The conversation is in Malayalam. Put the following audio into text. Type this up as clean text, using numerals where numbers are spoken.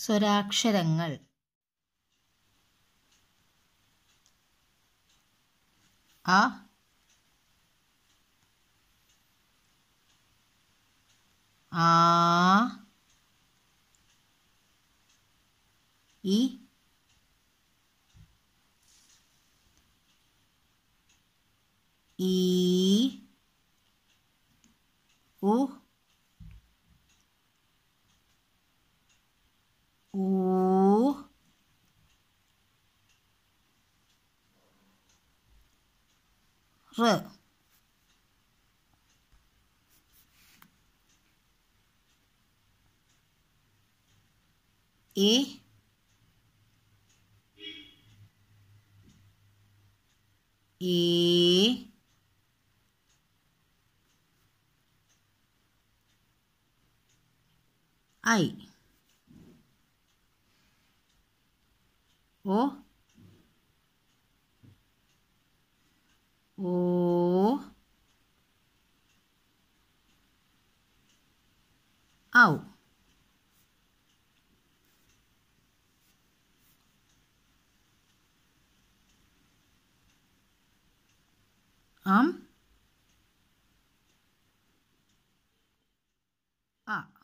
സ്വരാക്ഷരങ്ങൾ അ ആ ഇ ഈ ഉ ഊ റ് എ ഏ ഐ ഓ ഓ ഔ അം അ